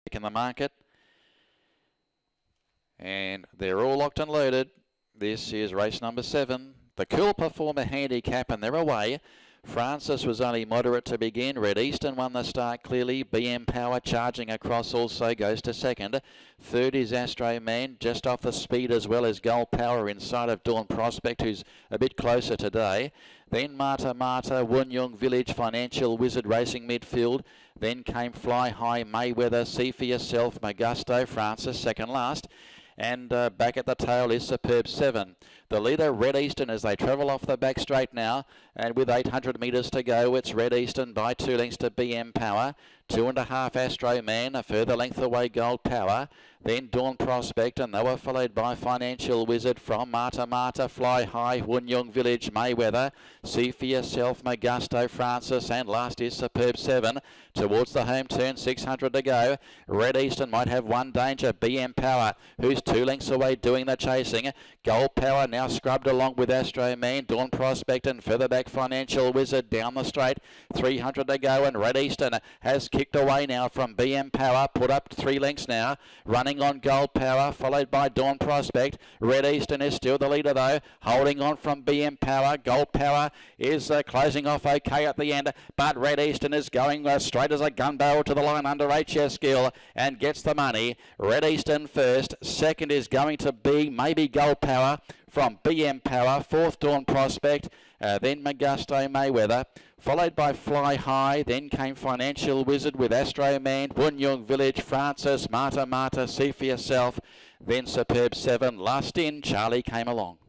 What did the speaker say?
in the market. And they're all locked and loaded. This is race number 7. The Cool Performer handicap, and they're away. Francis was only moderate to begin. Red Eastern won the start clearly. BM Power charging across also goes to second. Third is Astro Man, just off the speed as well as Gold Power inside of Dawn Prospect, who's a bit closer today. Then Mata Mata, Wunyung Village, Financial Wizard racing midfield. Then came Fly High, Mayweather, See For Yourself, Magusto, Francis second last. And back at the tail is Superb 7. The leader, Red Eastern, as they travel off the back straight now. And with 800 metres to go, it's Red Eastern by 2 lengths to BM Power. 2.5 Astro Man, a further length away Gold Power. Then Dawn Prospect, and they were followed by Financial Wizard from Mata Mata, Fly High, Wunyung Village, Mayweather, See For Yourself, Magusto, Francis, and last is Superb 7. Towards the home turn, 600 to go. Red Eastern might have one danger, BM Power, who's 2 lengths away doing the chasing. Gold Power now scrubbed along with Astro Man, Dawn Prospect, and further back Financial Wizard down the straight. 300 to go, and Red Eastern has kicked away now from BM Power, put up 3 lengths now. Running on Gold Power, followed by Dawn Prospect. Red Eastern is still the leader though, holding on from BM Power. Gold Power is closing off okay at the end, but Red Eastern is going straight as a gun barrel to the line under HS Skill and gets the money. Red Eastern first, second is going to be maybe Gold Power from BM Power, fourth Dawn Prospect, then Magusto Mayweather, followed by Fly High, then came Financial Wizard with Astro Man, Wunyung Village, Francis, Mata Mata, See For Yourself, then Superb 7, last in, Charlie came along.